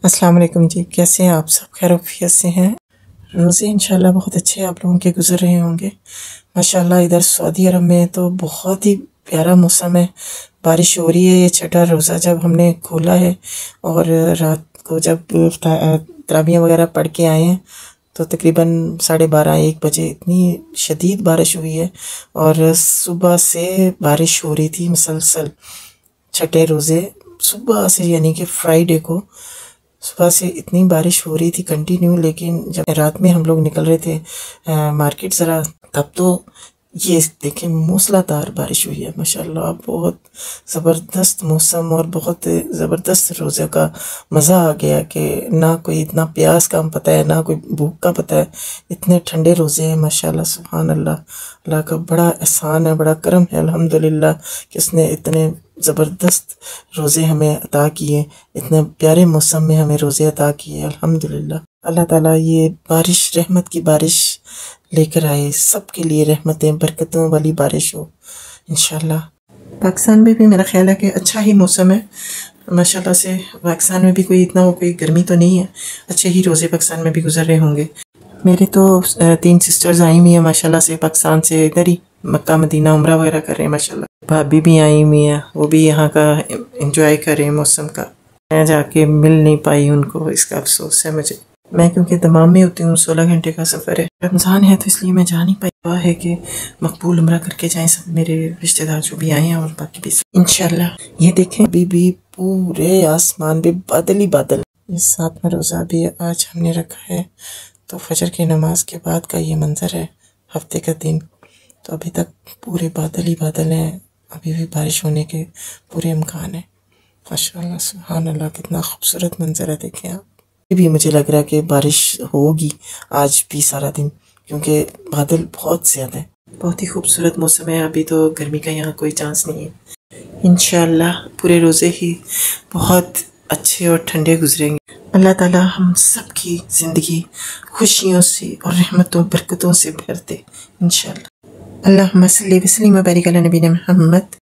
अस्सलाम वालेकुम जी, कैसे हैं आप सब? खैरियत से हैं? रोज़े इंशाल्लाह बहुत अच्छे आप लोगों के गुजर रहे होंगे। माशाल्लाह इधर सऊदी अरब में तो बहुत ही प्यारा मौसम है, बारिश हो रही है। ये छठा रोज़ा जब हमने खोला है और रात को जब तरावियाँ वगैरह पढ़ के आए हैं तो तकरीबन 12:30-1 बजे इतनी शदीद बारिश हुई है और सुबह से बारिश हो रही थी मुसलसल। छठे रोज़े सुबह से यानी कि फ्राइडे को सुबह से इतनी बारिश हो रही थी कंटिन्यू, लेकिन जब रात में हम लोग निकल रहे थे मार्केट ज़रा, तब तो ये देखें मूसलाधार बारिश हुई है। माशाल्लाह बहुत ज़बरदस्त मौसम और बहुत ज़बरदस्त रोज़े का मज़ा आ गया कि ना कोई इतना प्यास का हम पता है, ना कोई भूख का पता है। इतने ठंडे रोज़े हैं माशाल्लाह, सुभान अल्लाह। अल्लाह का बड़ा एहसान है, बड़ा करम है अल्हम्दुलिल्लाह कि उसने इतने ज़बरदस्त रोज़े हमें अता किए, इतने प्यारे मौसम में हमें रोज़े अता किए अल्हम्दुलिल्लाह। अल्लाह ताला ये बारिश रहमत की बारिश लेकर आए, सबके लिए रहमतें बरकतों वाली बारिश हो इंशाल्लाह। पाकिस्तान में भी मेरा ख्याल है कि अच्छा ही मौसम है माशाल्लाह से। पाकिस्तान में भी कोई गर्मी तो नहीं है, अच्छे ही रोज़े पाकिस्तान में भी गुजर रहे होंगे। मेरे तो 3 सिस्टर्स आई हुई हैं माशाल्लाह से पाकिस्तान से, इधर ही मक्का मदीना उम्रा वगैरह कर रहे हैं माशाल्लाह। भाभी भी आई हुई हैं, वो भी यहाँ का एंजॉय कर रहे हैं मौसम का। मैं जाके मिल नहीं पाई उनको, इसका अफसोस है मुझे। मैं क्योंकि दमाम में होती हूँ, 16 घंटे का सफ़र है, रमज़ान है तो इसलिए मैं जा नहीं पाई। दुआ है कि मकबूल उम्रा करके जाएं सब मेरे रिश्तेदार जो भी आए हैं और बाकी भी इंशाल्लाह। ये देखें अभी भी पूरे आसमान पे बादल ही बादल। इस 7वां रोज़ा भी आज हमने रखा है, तो फजर की नमाज के बाद का ये मंज़र है, हफ्ते का दिन। तो अभी तक पूरे बादल ही बादल हैं, अभी भी बारिश होने के पूरे इम्कान है। माशाल्लाह सुभान अल्लाह, कितना खूबसूरत मंज़र है, देखें आप। ये भी मुझे लग रहा है कि बारिश होगी आज भी सारा दिन, क्योंकि बादल बहुत ज़्यादा है। बहुत ही खूबसूरत मौसम है, अभी तो गर्मी का यहाँ कोई चांस नहीं है। इंशाल्लाह पूरे रोज़े ही बहुत अच्छे और ठंडे गुजरेंगे। अल्लाह ताला हम सब की ज़िंदगी खुशियों से और रहमतों बरकतों से भर दे इंशाल्लाह। अल्लाहुम्मा सल्ली व सल्लिम व बारिक अला नबीना मुहम्मद।